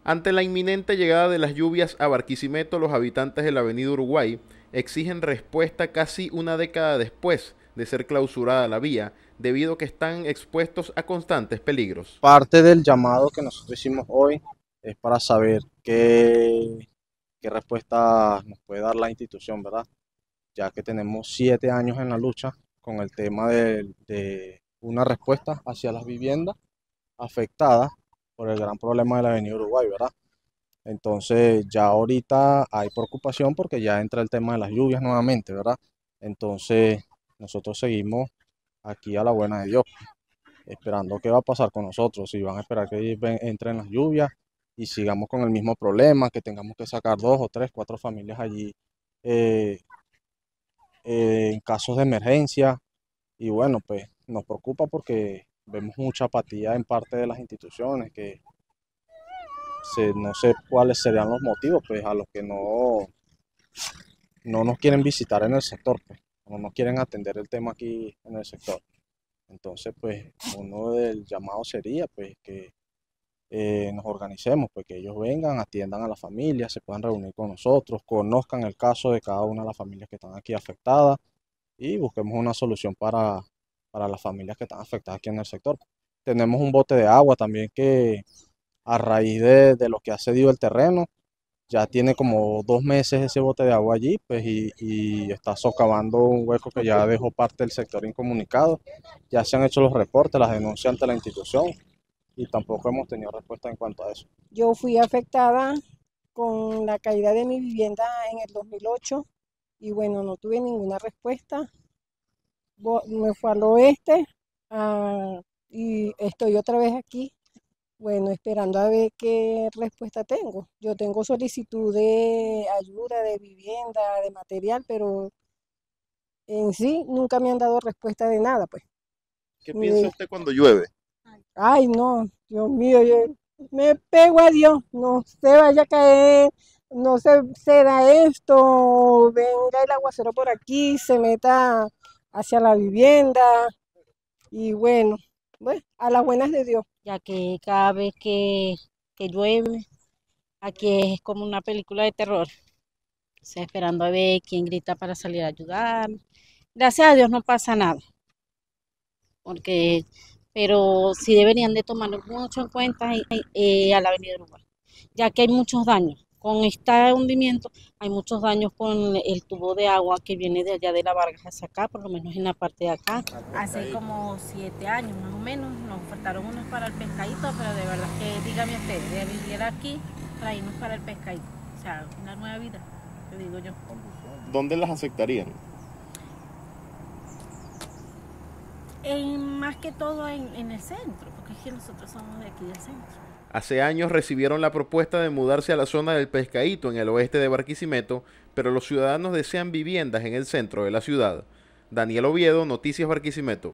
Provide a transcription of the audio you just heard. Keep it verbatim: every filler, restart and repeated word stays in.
Ante la inminente llegada de las lluvias a Barquisimeto, los habitantes de la avenida Uruguay exigen respuesta casi una década después de ser clausurada la vía, debido a que están expuestos a constantes peligros. Parte del llamado que nosotros hicimos hoy es para saber qué, qué respuesta nos puede dar la institución, ¿verdad? Ya que tenemos siete años en la lucha con el tema de, de una respuesta hacia las viviendas afectadas por el gran problema de la avenida Uruguay, ¿verdad? Entonces ya ahorita hay preocupación porque ya entra el tema de las lluvias nuevamente, ¿verdad? Entonces nosotros seguimos aquí a la buena de Dios, esperando qué va a pasar con nosotros, si van a esperar que ven- entren las lluvias y sigamos con el mismo problema, que tengamos que sacar dos o tres, cuatro familias allí eh, eh, en casos de emergencia. Y bueno, pues nos preocupa porque vemos mucha apatía en parte de las instituciones, que se- no sé cuáles serían los motivos, pues a los que no, no nos quieren visitar en el sector, pues, no nos quieren atender el tema aquí en el sector. Entonces, pues uno del llamado sería pues que eh, nos organicemos, pues que ellos vengan, atiendan a la familia, se puedan reunir con nosotros, conozcan el caso de cada una de las familias que están aquí afectadas y busquemos una solución para, para las familias que están afectadas aquí en el sector. Tenemos un bote de agua también que a raíz de, de lo que ha cedido el terreno, ya tiene como dos meses ese bote de agua allí, pues y, y está socavando un hueco que ya dejó parte del sector incomunicado. Ya se han hecho los reportes, las denuncias ante la institución y tampoco hemos tenido respuesta en cuanto a eso. Yo fui afectada con la caída de mi vivienda en el dos mil ocho y bueno, no tuve ninguna respuesta. Vo- Me fui al oeste ah, y estoy otra vez aquí, bueno, esperando a ver qué respuesta tengo. Yo tengo solicitud de ayuda, de vivienda, de material, pero en sí nunca me han dado respuesta de nada, pues. ¿Qué Ni piensa de- usted cuando llueve? Ay, no, Dios mío, yo me pego a Dios, no se vaya a caer, no se ceda esto, venga el aguacero por aquí, se meta hacia la vivienda y bueno, bueno, a las buenas de Dios. Ya que cada vez que, que llueve, aquí es como una película de terror, o sea, esperando a ver quién grita para salir a ayudar. Gracias a Dios no pasa nada, porque, pero sí deberían de tomarlo mucho en cuenta eh, a la Avenida Uruguay, ya que hay muchos daños. Con este hundimiento hay muchos daños con el tubo de agua que viene de allá de la Vargas hacia acá, por lo menos en la parte de acá. Hace como siete años más o menos nos faltaron unos para el pescadito, pero de verdad que dígame usted, de vivir aquí, traernos para el pescadito. O sea, una nueva vida, te digo yo. ¿Dónde las aceptarían? En, más que todo en, en el centro, porque es que nosotros somos de aquí del centro. Hace años recibieron la propuesta de mudarse a la zona del Pescadito en el oeste de Barquisimeto, pero los ciudadanos desean viviendas en el centro de la ciudad. Daniel Oviedo, Noticias Barquisimeto.